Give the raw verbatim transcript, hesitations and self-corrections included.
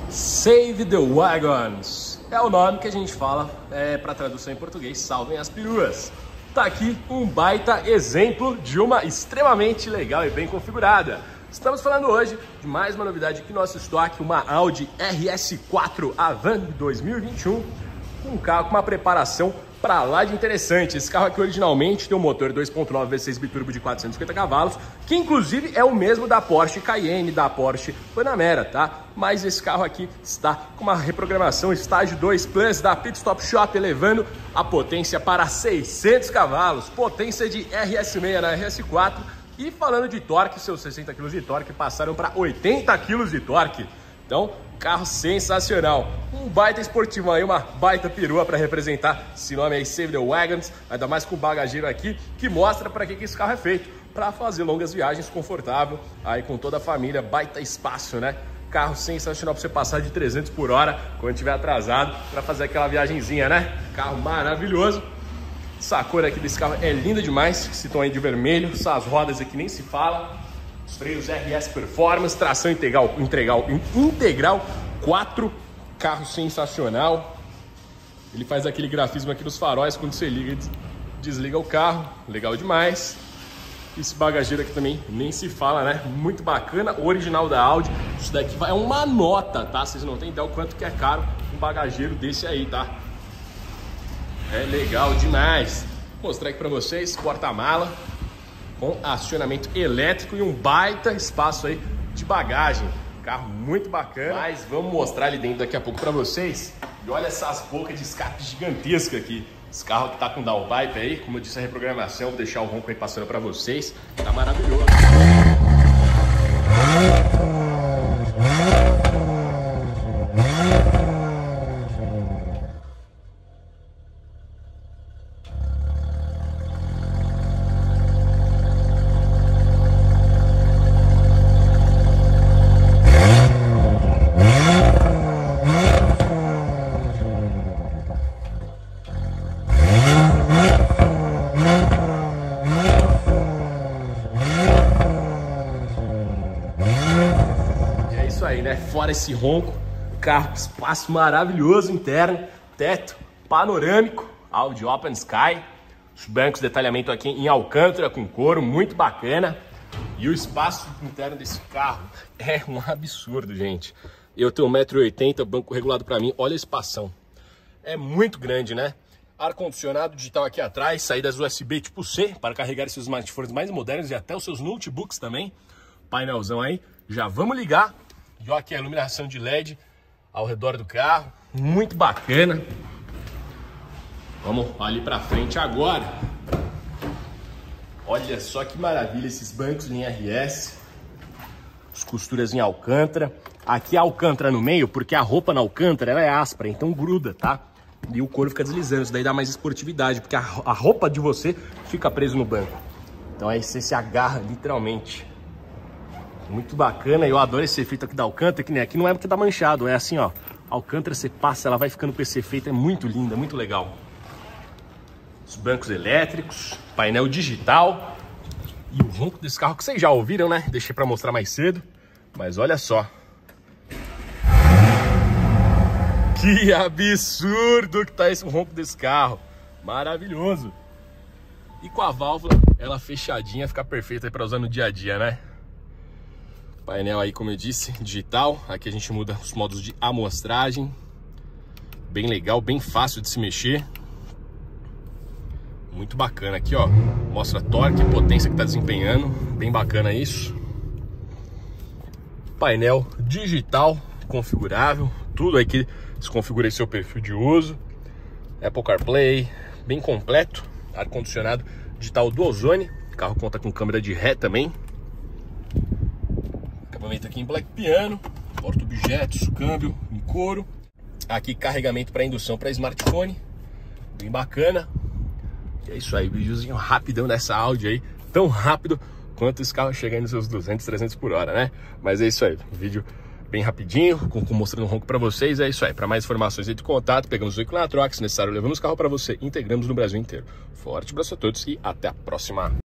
Save the Wagons é o nome que a gente fala é, para tradução em português, salvem as peruas. Tá aqui um baita exemplo de uma extremamente legal e bem configurada. Estamos falando hoje de mais uma novidade aqui no nosso estoque, uma Audi R S quatro Avant dois mil e vinte e um, um carro com uma preparação para lá de interessante. Esse carro aqui originalmente tem um motor dois ponto nove V seis biturbo de quatrocentos e cinquenta cavalos, que inclusive é o mesmo da Porsche Cayenne, da Porsche Panamera, tá? Mas esse carro aqui está com uma reprogramação estágio dois Plus da Pit Stop Shop, elevando a potência para seiscentos cavalos, potência de R S seis na R S quatro. E falando de torque, seus sessenta quilos de torque passaram para oitenta quilos de torque. Então, carro sensacional. Um baita esportivo aí, uma baita perua para representar esse nome aí, Save the Wagons. Ainda mais com o bagageiro aqui, que mostra para que, que esse carro é feito. Para fazer longas viagens confortável, aí com toda a família, baita espaço, né? Carro sensacional para você passar de trezentos por hora quando estiver atrasado, para fazer aquela viagenzinha, né? Carro maravilhoso. Essa cor aqui desse carro é linda demais, esse tom aí de vermelho, essas rodas aqui nem se fala. Os freios R S Performance, tração integral, integral, integral quatro, carro sensacional. Ele faz aquele grafismo aqui nos faróis quando você liga e desliga o carro, legal demais. Esse bagageiro aqui também nem se fala, né? Muito bacana, original da Audi. Isso daqui vai uma nota, tá? Vocês não têm ideia o quanto que é caro um bagageiro desse aí, tá? É legal demais. Vou mostrar aqui pra vocês, porta-mala com acionamento elétrico e um baita espaço aí de bagagem. Carro muito bacana, mas vamos mostrar ali dentro daqui a pouco pra vocês. E olha essas bocas de escape gigantescas aqui. Esse carro que tá com downpipe aí, como eu disse, a reprogramação, vou deixar o ronco aí passando pra vocês. Tá maravilhoso. Isso aí, né? Fora esse ronco, carro com espaço maravilhoso interno, teto panorâmico, Audi Open Sky, os bancos de detalhamento aqui em alcântara com couro, muito bacana. E o espaço interno desse carro é um absurdo, gente. Eu tenho um metro e oitenta, banco regulado para mim, olha a espação. É muito grande, né? Ar-condicionado digital aqui atrás, saídas U S B tipo C para carregar esses smartphones mais modernos e até os seus notebooks também. Painelzão aí, já vamos ligar. E olha aqui a iluminação de L E D ao redor do carro, muito bacana. Vamos ali pra frente agora. Olha só que maravilha esses bancos em R S. As costuras em alcântara. Aqui a alcântara no meio, porque a roupa na alcântara ela é áspera, então gruda, tá? E o couro fica deslizando, isso daí dá mais esportividade, porque a, a roupa de você fica preso no banco. Então aí você se agarra literalmente. Muito bacana, eu adoro esse efeito aqui da alcântara, que nem aqui não é porque tá manchado, é assim, ó. A alcântara você passa, ela vai ficando com esse efeito, é muito linda, muito legal. Os bancos elétricos, painel digital e o ronco desse carro que vocês já ouviram, né? Deixei pra mostrar mais cedo, mas olha só. Que absurdo que tá esse ronco desse carro, maravilhoso. E com a válvula, ela fechadinha, fica perfeita aí pra usar no dia a dia, né? Painel aí, como eu disse, digital. Aqui a gente muda os modos de amostragem. Bem legal, bem fácil de se mexer. Muito bacana aqui, ó. Mostra torque, potência que tá desempenhando. Bem bacana isso. Painel digital, configurável. Tudo aí que se configura aí seu perfil de uso. Apple CarPlay, bem completo. Ar-condicionado digital do Ozone. O carro conta com câmera de ré também. Acabamento aqui em black piano, porta-objetos, câmbio em couro. Aqui carregamento para indução para smartphone, bem bacana. E é isso aí, videozinho rapidão dessa Audi aí, tão rápido quanto esse carro chega aí nos seus duzentos, trezentos por hora, né? Mas é isso aí, vídeo bem rapidinho, com, com mostrando um ronco para vocês, é isso aí. Para mais informações, entre em contato, pegamos o veículo na troca, se necessário levamos o carro para você, integramos no Brasil inteiro. Forte abraço a todos e até a próxima.